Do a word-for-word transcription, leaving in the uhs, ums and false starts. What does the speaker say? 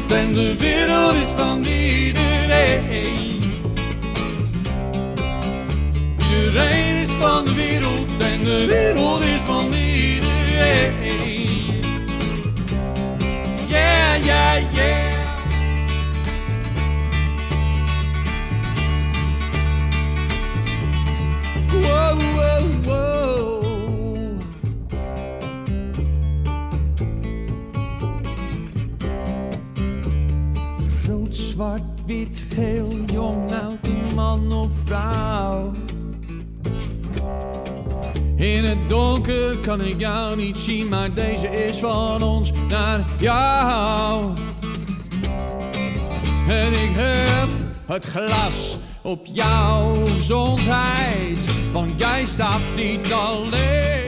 wereld en de wereld is van iedereen. Iedereen is van de wereld en de wereld is van iedereen. Yeah, yeah, yeah. Wow, wow, wow. Rood, zwart, wit, geel, jong, oud, een man of vrouw. In het donker kan ik jou niet zien, maar deze is van ons naar jou. En ik hef het glas op jouw gezondheid, want jij staat niet alleen.